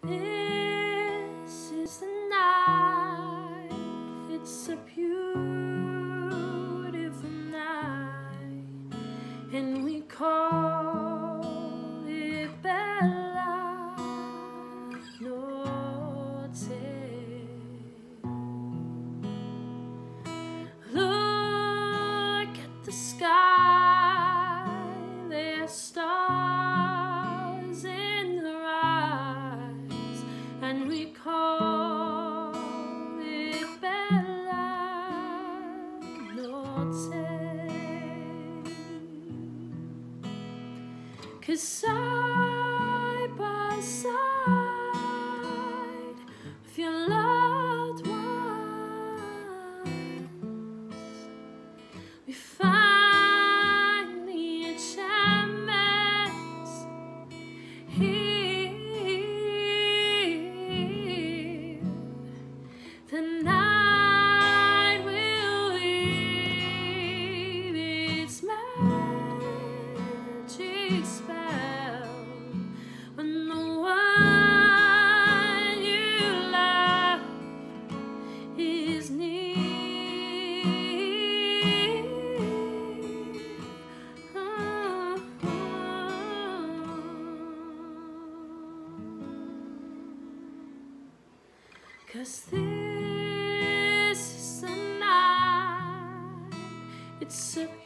This is the night, it's a beautiful night, and we call it Bella Notte. Look at the sky, there's stars in her eyes, and we call it Bella Notte. 'Cause side by side with your loved ones, we find the enchantments here. The night will weave its magic spell when the one you love is near. Cause this is the night, it's a